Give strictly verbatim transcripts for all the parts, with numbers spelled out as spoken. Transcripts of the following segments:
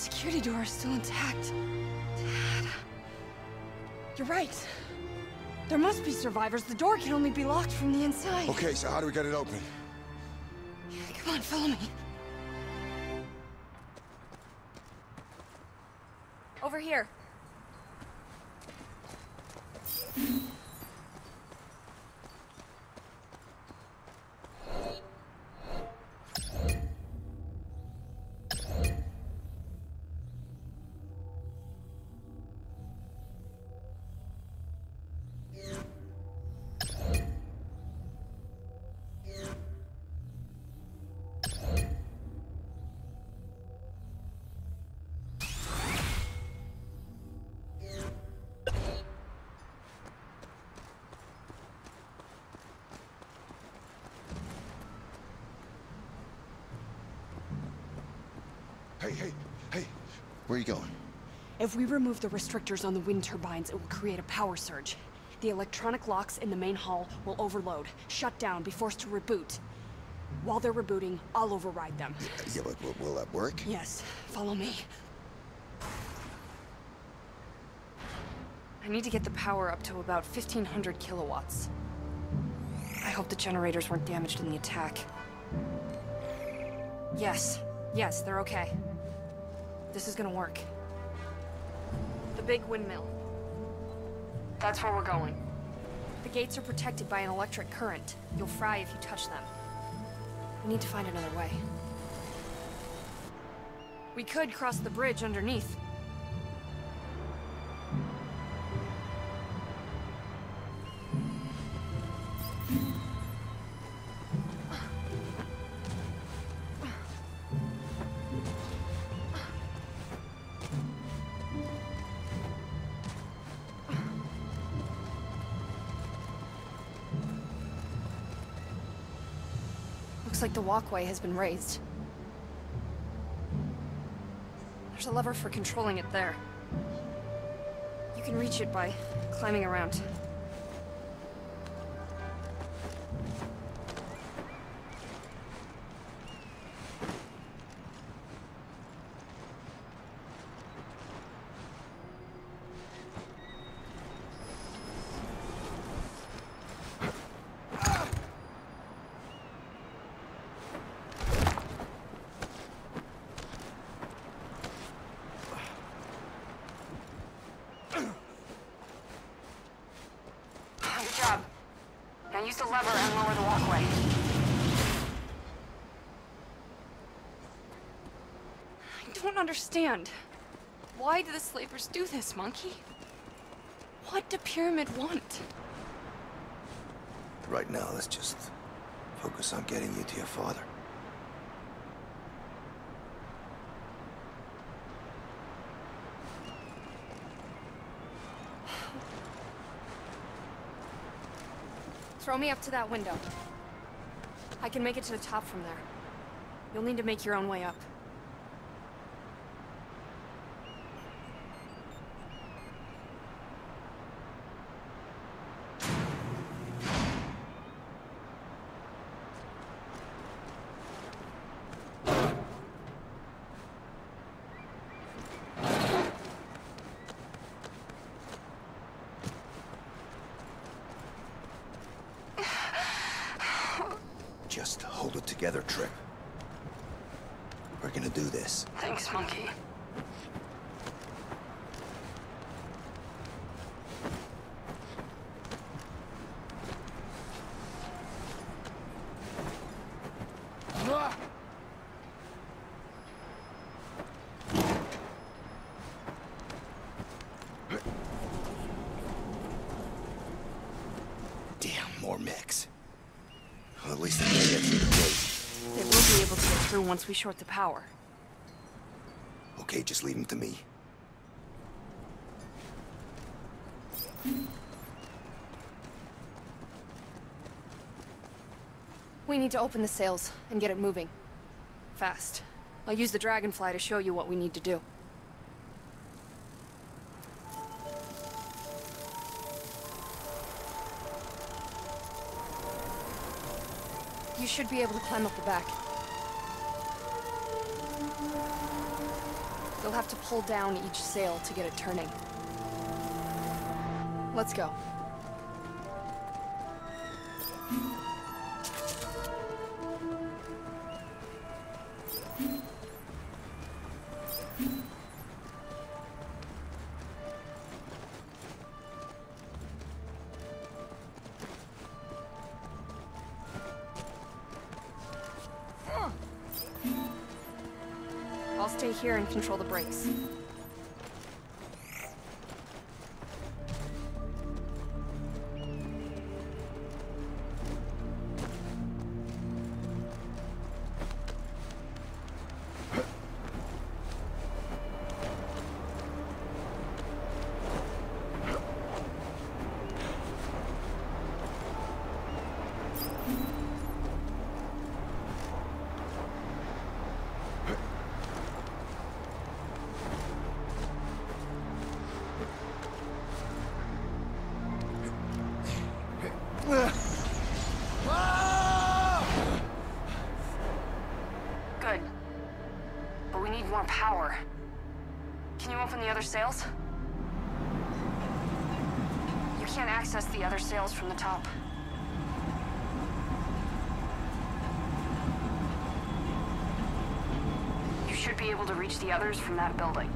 security door is still intact. Dad. You're right. There must be survivors. The door can only be locked from the inside. Okay, so how do we get it open? Come on, follow me. Over here. Hey, hey, hey, where are you going? If we remove the restrictors on the wind turbines, it will create a power surge. The electronic locks in the main hall will overload, shut down, be forced to reboot. While they're rebooting, I'll override them. Yeah, yeah, but will, will that work? Yes, follow me. I need to get the power up to about fifteen hundred kilowatts. I hope the generators weren't damaged in the attack. Yes, yes, they're okay. This is gonna work. The big windmill. That's where we're going. The gates are protected by an electric current. You'll fry if you touch them. We need to find another way. We could cross the bridge underneath. Looks like the walkway has been raised. There's a lever for controlling it there. You can reach it by climbing around. Now use the lever and lower the walkway. I don't understand. Why do the slavers do this, Monkey? What do Pyramid want? Right now, let's just focus on getting you to your father. Throw me up to that window. I can make it to the top from there. You'll need to make your own way up. Just hold it together, Trip. We're gonna do this. Thanks, Monkey. Damn, more mechs. Well, at least they can't get through the gate. They will be able to get through once we short the power. Okay, just leave them to me. We need to open the sails and get it moving. Fast. I'll use the dragonfly to show you what we need to do. You should be able to climb up the back. You'll have to pull down each sail to get it turning. Let's go. I'll stay here and control the brakes. Good. But we need more power. Can you open the other sails? You can't access the other sails from the top. You should be able to reach the others from that building.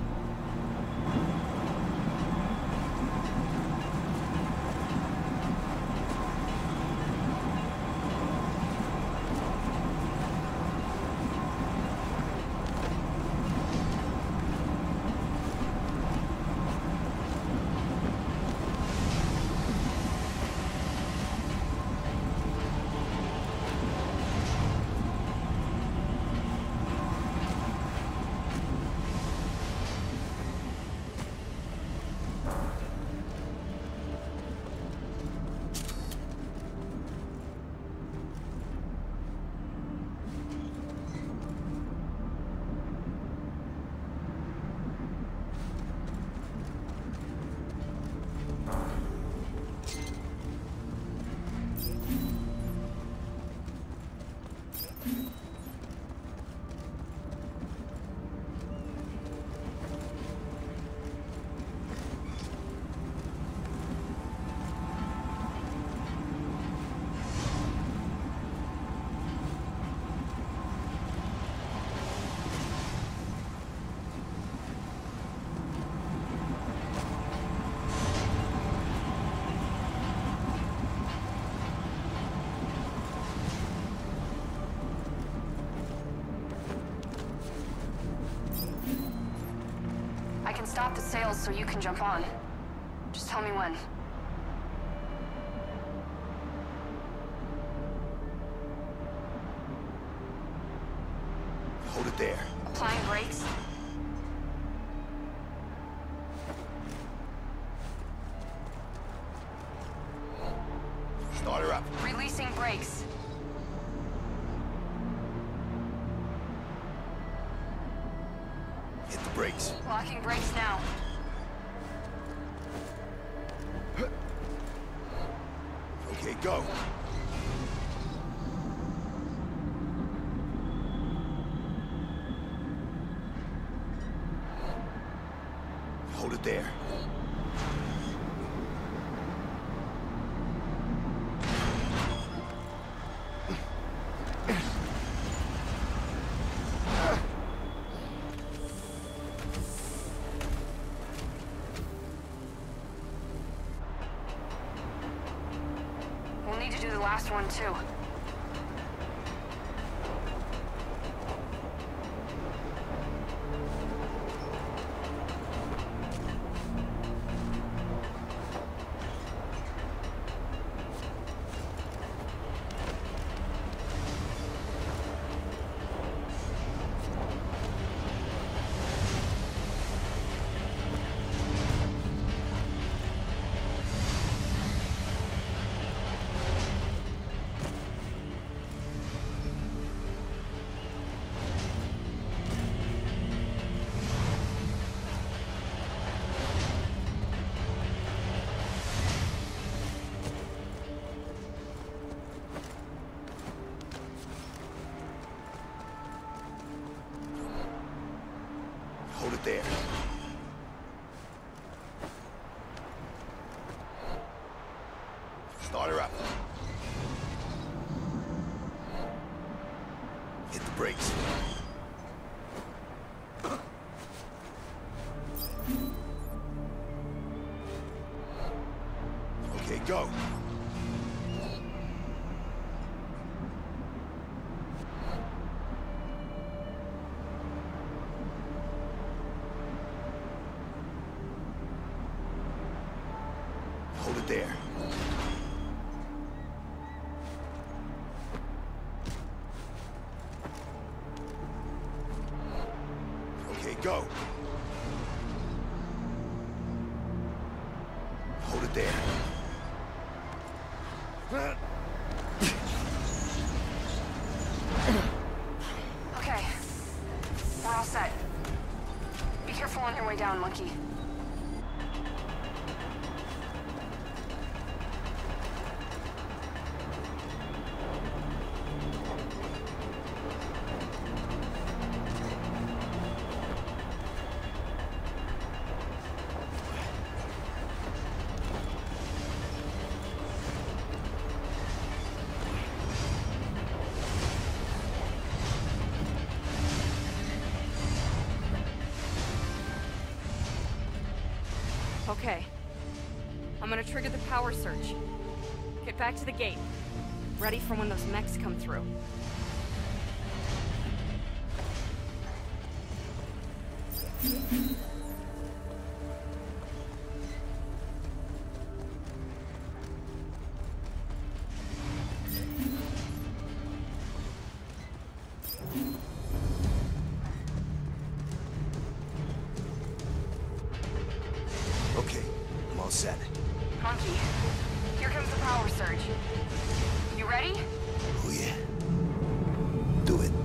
I can stop the sails so you can jump on. Just tell me when. Hold it there. Applying brakes. Start her up. Releasing brakes. Hit the brakes. Locking brakes now. Okay, go. Hold it there. We'll need to do the last one too. it there. Start her up. Hit the brakes. Okay, go. Hold it there. Okay, go. Hold it there. Okay. We're all set. Be careful on your way down, Monkey. Okay. I'm gonna trigger the power surge. Get back to the gate. Ready for when those mechs come through. Okay, I'm all set. Monkey, here comes the power surge. You ready? Oh yeah. Do it.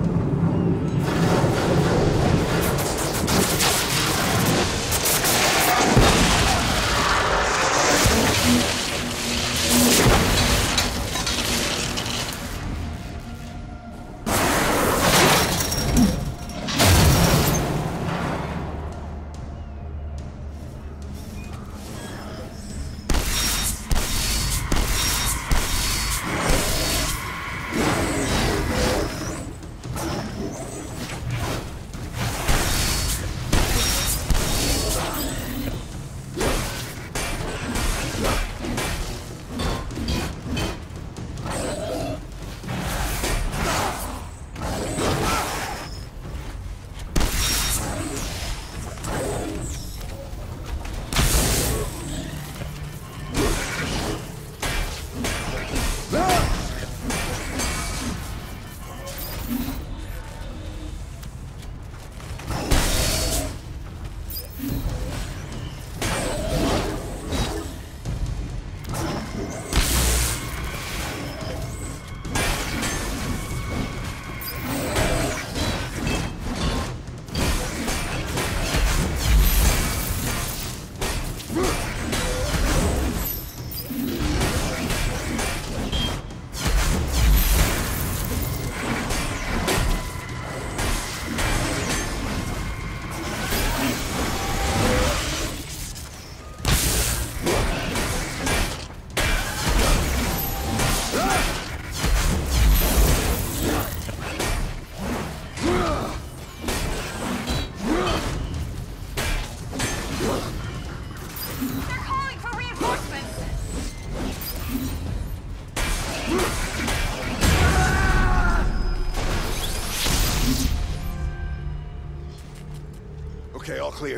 Okay, all clear.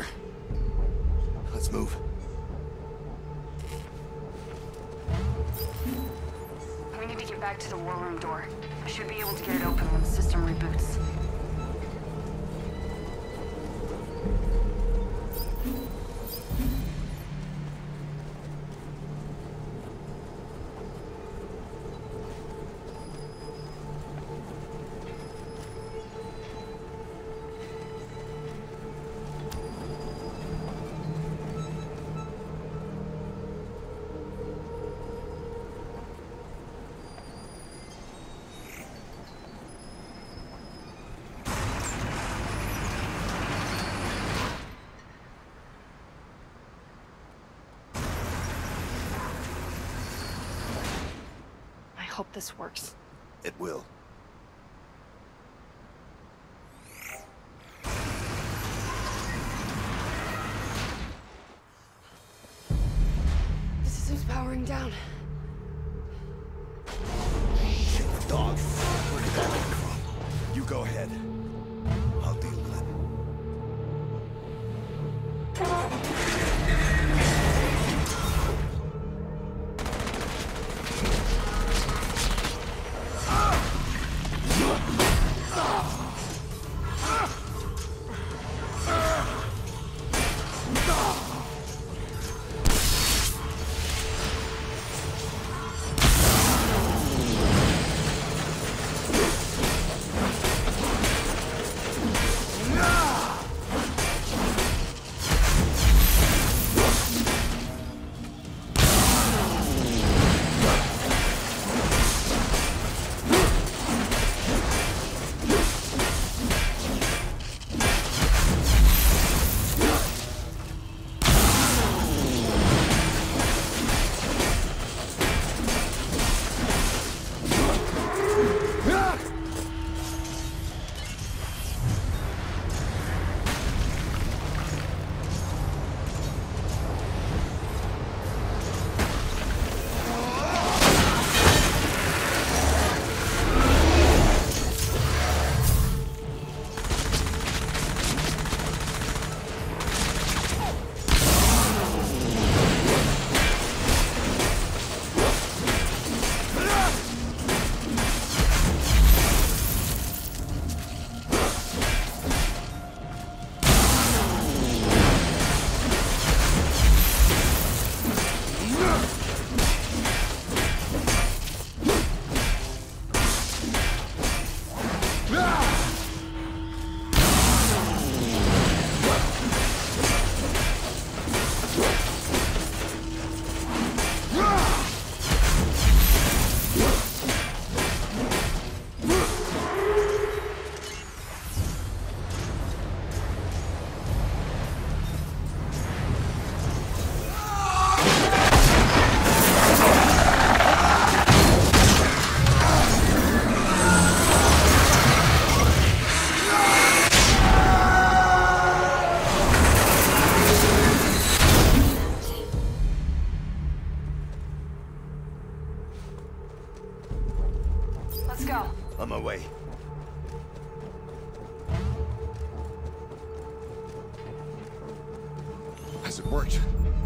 Let's move. We need to get back to the war room door. I should be able to get it open when the system reboots. this works. It will. The system's powering down. Dog. Where did that come from? You go ahead. I'll deal with it. Let's go. On my way. Has it worked?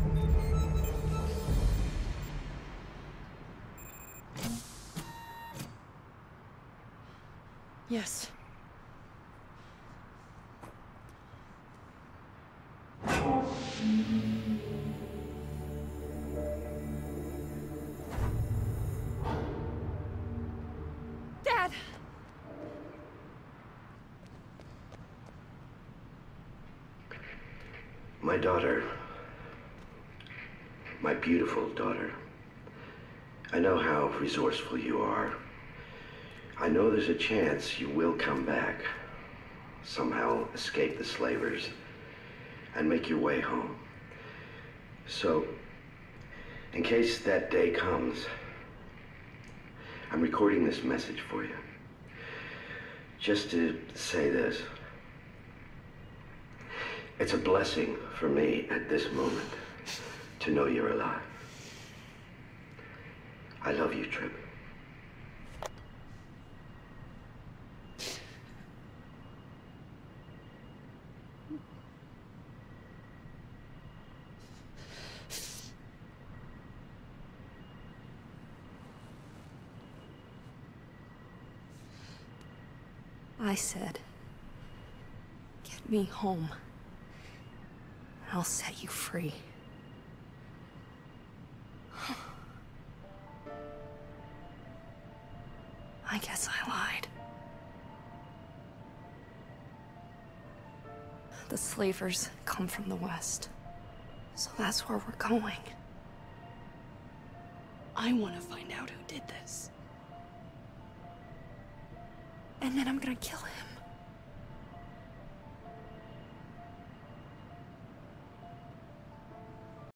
Yes. Dad! My daughter, my beautiful daughter, I know how resourceful you are. I know there's a chance you will come back, somehow escape the slavers, and make your way home. So, in case that day comes, I'm recording this message for you. Just to say this. It's a blessing for me at this moment to know you're alive. I love you, Trip. I said, get me home. I'll set you free. I guess I lied. The slavers come from the west, so that's where we're going. I want to find out who did this. And then I'm gonna kill him.